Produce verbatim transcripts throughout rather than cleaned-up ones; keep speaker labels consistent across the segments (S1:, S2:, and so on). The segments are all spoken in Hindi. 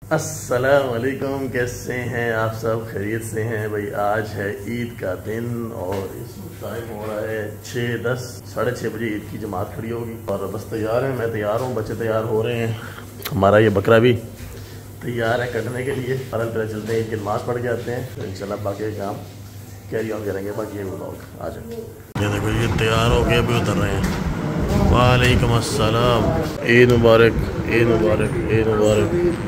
S1: अस्सलाम वालेकुम, कैसे हैं आप सब? खैरियत से हैं भाई। आज है ईद का दिन और इस टाइम हो रहा है छः दस साढ़े छः बजे ईद की जमात खड़ी होगी और बस तैयार हैं। मैं तैयार हूँ, बच्चे तैयार हो रहे हैं, हमारा ये बकरा भी तैयार है कटने के लिए। फरल पहले चलते हैं, ईद की नमाज़ पढ़ के आते हैं, तो इंशाल्लाह बाकी काम कैरी ऑन करेंगे। बाकी ये लोग आ जाए। ये देखो ये तैयार हो गए, अभी उतर रहे हैं। वालेकुम अस्सलाम, ईद मुबारक, ईद मुबारक, ईद मुबारक।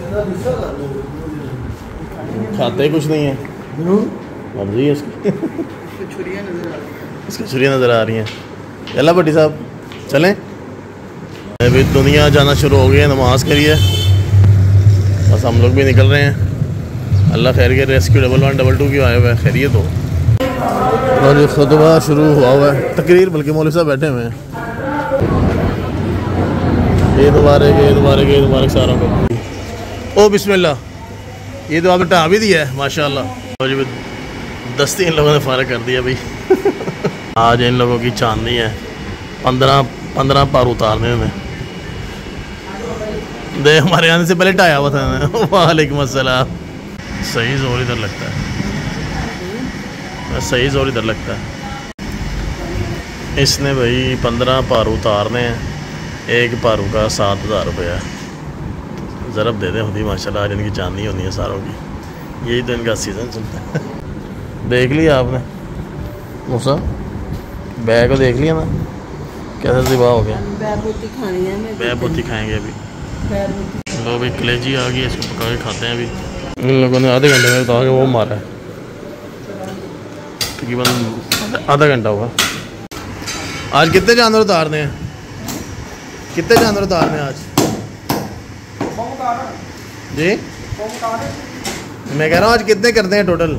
S1: खाते कुछ नहीं है, मर्जी है इसकी। इसकी छुरियाँ नज़र आ रही हैं। चला भट्टी साहब चलें। अभी दुनिया जाना शुरू हो गई है नमाज के लिए, बस हम लोग भी निकल रहे हैं। अल्लाह खैर के। Rescue double one double two की आए हुए हैं, खैरियत हो। और ये खुतबा शुरू हुआ हुआ है, तकरीर, बल्कि मौलवी साहब बैठे हुए हैं। ईद मुबारक, ईद मुबारक, ईद मुबारक सारों को। ओ बिस्मिल्लाह, ये तो आपने टा भी दिया है माशाल्लाह। और दस्ती इन लोगों ने फ़ारग कर दिया भाई। आज इन लोगों की चांदनी है, पंद्रह पंद्रह पार उतारने में। देख हमारे आने से पहले टाया हुआ था। वालेकुम अस्सलाम। सही जोर इधर लगता है, सही जोर इधर लगता है। इसने भाई पंद्रह पार उतारने हैं, एक पारू का सात हज़ार रुपया। ज़रब दे दें खुद ही माशाल्लाह। आज इनकी चांदनी होनी है सारों की, यही तो इनका सीज़न चलता है। देख लिया आपने मूसा बैग को? देख लिया ना कैसे ज़िबा हो गया। बैबूती खाएंगे अभी। लो भाई कलेजी आ गई, इसको पका के खाते हैं अभी। इन लोगों ने आधे घंटे में बता के वो मारा है, तकरीबन आधा घंटा हुआ। आज कितने जानवर उतारने हैं? कितने जानवर उतारने हैं आज जी? मैं कह रहा हूँ आज कितने करते हैं टोटल?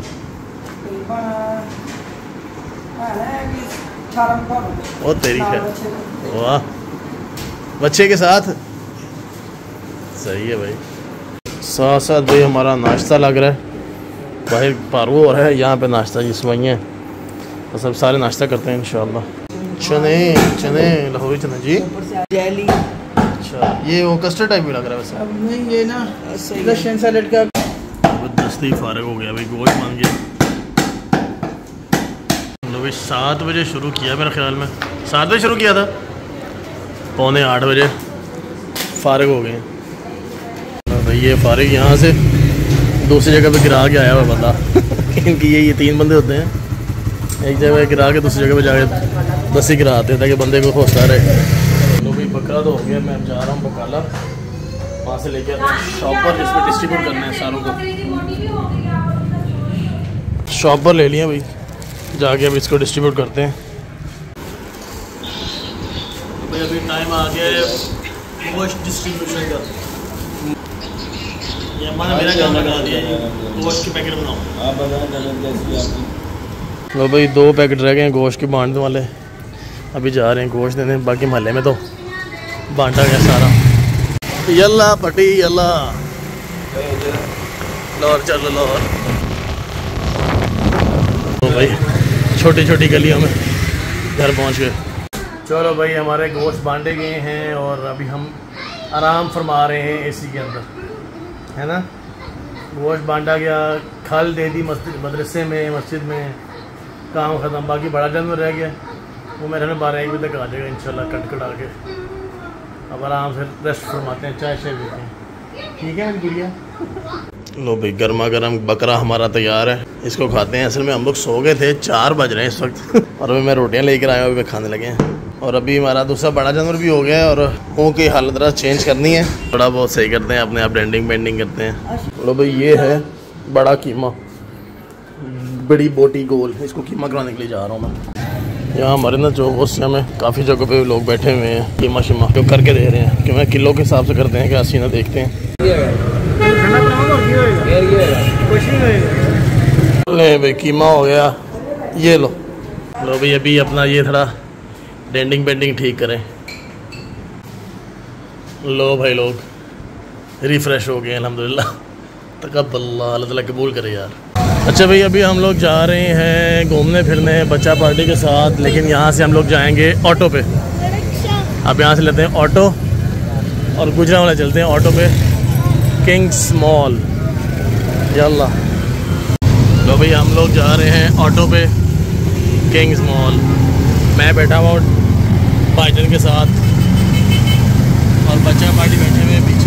S1: ओ तेरी है, वाह, बच्चे के साथ सही है भाई। साथ साथ भाई हमारा नाश्ता लग रहा है, बाहर पारू हो रहा है, यहाँ पे नाश्ता जिस वही है, तो सब सारे नाश्ता करते हैं इंशाल्लाह। चने चने लाहौरी चने जी, जेली। अच्छा ये वो कस्टर्ड टाइप भी लग रहा है वैसे। अब नहीं, ये ना लशन सैलेड का दस्ती फारग हो गया भाई, गोश्त बन गया। हम लोग सात बजे शुरू किया, मेरे ख्याल में सात बजे शुरू किया था, पौने आठ बजे फारग हो गए भाई। ये फारग यहाँ से दूसरी जगह पे गिरा के आया हुआ बंदा। इनकी ये ये तीन बंदे होते हैं, एक जगह गिरा के दूसरी जगह पे जाके दस्ती गिरा आते हैं ताकि बंदे को हौसला रहे। तो भाई बकरा तो हो गया, मैं जा रहा हूँ बकाला, वहाँ से लेके आते हैं शॉपर जिसमें डिस्ट्रीब्यूट करना है सारों को। शॉपर ले लिया भाई, जाके अब इसको डिस्ट्रीब्यूट करते हैं भाई। अभी टाइम आ गया है गोश्त डिस्ट्रीब्यूशन का। ये हमारा मेरा काम लगा दिया है, गोश्त के पैकेट बनाओ आप बताएं। लो भाई दो पैकेट रह गए हैं गोश्त के बांटने वाले, अभी जा रहे हैं गोश्त देने। बाकी महल्ले में तो बांटा गया सारा। यल्ला पटी यल्ला, लाहौर चलो लाहौर। तो भाई छोटी छोटी गलियों में घर पहुंच गए। चलो भाई हमारे गोश्त बांटे गए हैं और अभी हम आराम फरमा रहे हैं एसी के अंदर, है ना। गोश्त बांटा गया, खल दे दी मस्जिद मदरसे में, मस्जिद में काम ख़त्म। बाकी बड़ा जानवर रह गया, वो मेरे में बारह एक बजे तक आ जाएगा इंशाल्लाह कट कटा के। अब आराम से रेस्ट फरमाते हैं, चाय शाय पीते हैं, ठीक है मेरी गुड़िया। लो भाई गर्मा गर्म बकरा हमारा तैयार है, इसको खाते हैं। असल में हम लोग सो गए थे, चार बज रहे हैं इस वक्त और अभी मैं रोटियां लेकर आया हूँ, अभी खाने लगे हैं। और अभी हमारा दूसरा बड़ा जानवर भी हो गया है और मुँह की हालत जरा चेंज करनी है, थोड़ा बहुत सही करते हैं अपने आप, डेंडिंग बेंडिंग करते हैं। लो भाई ये है बड़ा कीमा, बड़ी बोटी गोल, इसको कीमा कराने के लिए जा रहा हूँ मैं। यहाँ हमारे ना जो गोश्त में काफ़ी जगह पे लोग बैठे हुए हैं, कीमा शीमा जो करके दे रहे हैं, क्यों किलो के हिसाब से करते हैं, क्या सीना देखते हैं। ले भाई कीमा हो गया, ये लो। लो भाई अभी अपना ये थोड़ा डेंडिंग बेंडिंग ठीक करें। लो भाई लोग रिफ़्रेश हो गए अल्हम्दुलिल्लाह, तकब्बल, अल्लाह ताला कबूल करे यार। अच्छा भाई अभी हम लोग जा रहे हैं घूमने फिरने बच्चा पार्टी के साथ, लेकिन यहाँ से हम लोग जाएंगे ऑटो पे। अब यहाँ से लेते हैं ऑटो और गुजरावाला चलते हैं ऑटो पे। Kings mall. यल्ला लो भाई हम लोग जा रहे हैं ऑटो पे किंग्स मॉल। मैं बैठा हुआ भाईजन के साथ और बच्चा पार्टी बैठे हुए पीछे।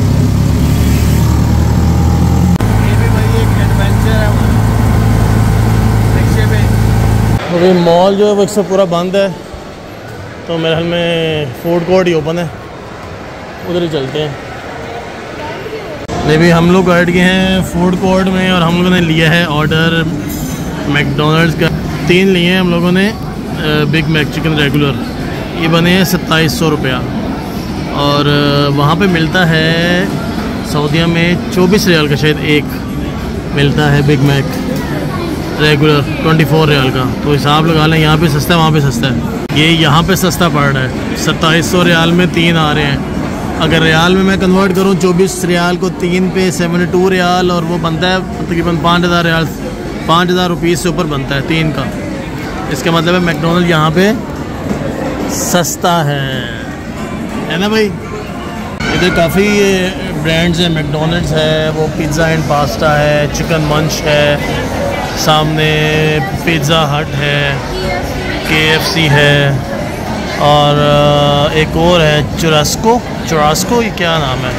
S1: ये भी भाई एक एडवेंचर है रिक्शे पे। अभी मॉल जो है वो सब पूरा बंद है, तो मेरे ख्याल में फूड कोर्ट ही ओपन है, उधर ही चलते हैं। नहीं भी हम लोग बैठ गए हैं फूड कोर्ट में और हम लोगों ने लिया है ऑर्डर मैकडोनल्ड्स का। तीन लिए हैं हम लोगों ने बिग मैक चिकन रेगुलर। ये बने हैं सत्ताईस सौ रुपया और वहाँ पे मिलता है सऊदीया में चौबीस रियाल का शायद एक मिलता है बिग मैक रेगुलर चौबीस रियाल का। तो हिसाब लगा लें, यहाँ पे सस्ता है वहाँ पे सस्ता है। ये यहाँ पे सस्ता पड़ रहा है, सत्ताईस सौ रियाल में तीन आ रहे हैं। अगर रियाल में मैं कन्वर्ट करूँ चौबीस रियाल को तीन पे सेवेंटी टू रियाल और वो बनता है तकरीबन पाँच हज़ार रियाल, पाँच हज़ार रुपीज़ से ऊपर बनता है तीन का। इसका मतलब है मैकडोनल्ड यहाँ पे सस्ता है, है ना भाई। इधर काफ़ी ब्रांड्स हैं, मैकडोनल्ड्स है, वो पिज़्ज़ा एंड पास्ता है, चिकन मंच है, सामने पिज़्ज़ा हट है, के एफ सी है और एक और है चुरास्को। चुरास्को ये क्या नाम है?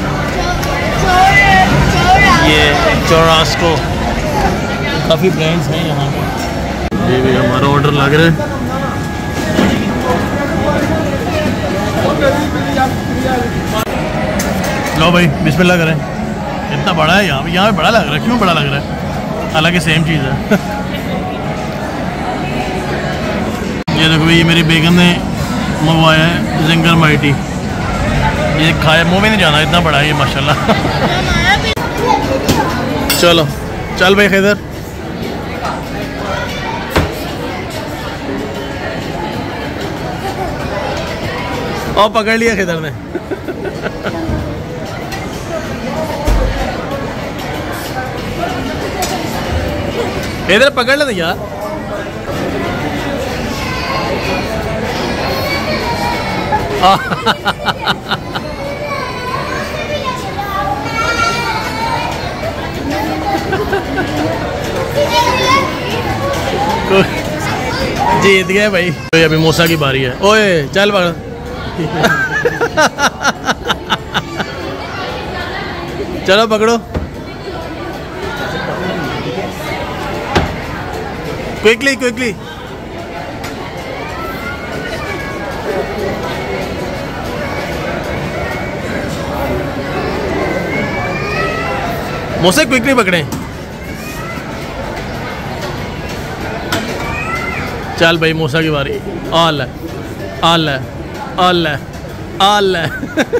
S1: ये चुरास्को। काफ़ी ब्रांड्स हैं यहाँ पे। ये भी हमारा ऑर्डर लग रहा है। लो भाई बिस्मिल्लाह करें। इतना बड़ा है यहाँ पे, यहाँ पे बड़ा लग रहा है। क्यों बड़ा लग रहा है? हालांकि सेम चीज़ है। ये देखो भाई, ये मेरी बेगम ने मंगवाया है जिंगर माइटी। ये खाया मुँह में नहीं जाना, इतना बड़ा है ये माशाल्लाह। चलो चल भाई खैदर। और पकड़ लिया खैदर ने। इधर पकड़ लेते यार। जीत गए भाई। तो अभी मूसा की बारी है। ओए चल पकड़। चलो पकड़ो। Quickly quickly. मूसा क्विकली पकड़े। चल भाई मूसा की बारी। आल है आल है आल है आल है।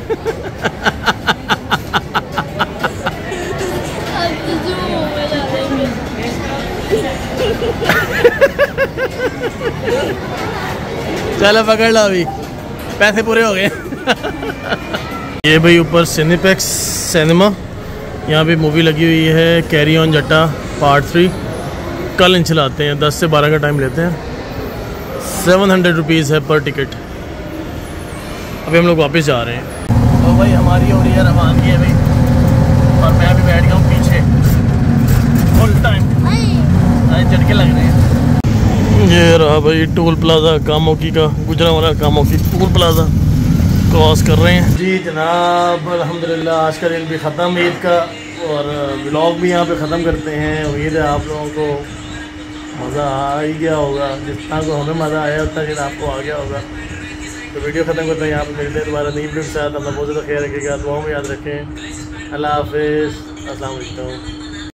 S1: चलो पकड़ लो, अभी पैसे पूरे हो गए। ये भाई ऊपर सिनेप्लेक्स सिनेमा, यहाँ पे मूवी लगी हुई है carry on Jatta part three. कल इन चलाते हैं, दस से बारह का टाइम लेते हैं। सेवन हंड्रेड रुपीज़ है पर टिकट। अभी हम लोग वापस जा रहे हैं। तो भाई हमारी हो रही है रवानगी है भाई, और मैं अभी बैठ गया हूँ पीछे फुल टाइम। झटके लग रहे हैं। ये रहा भाई टोल प्लाजा कामोकी का, Gujranwala Kamoke toll plaza cross कर रहे हैं जी जनाब। अल्हम्दुलिल्लाह आज का दिन भी ख़त्म ईद का, और व्लॉग भी यहाँ पे ख़त्म करते हैं। उम्मीद है आप लोगों को मज़ा आ ही गया होगा, जितना को हमें मज़ा आया उतना दिन आपको आ गया होगा। तो वीडियो ख़त्म करते हैं यहाँ पे, मिलते हैं दोबारा नई वीडियो के साथ। अपना बहुत ज़्यादा ख्याल रखिएगा, दुआओं में याद रखें। अल्लाह हाफ़िज़, अस्सलाम वालेकुम।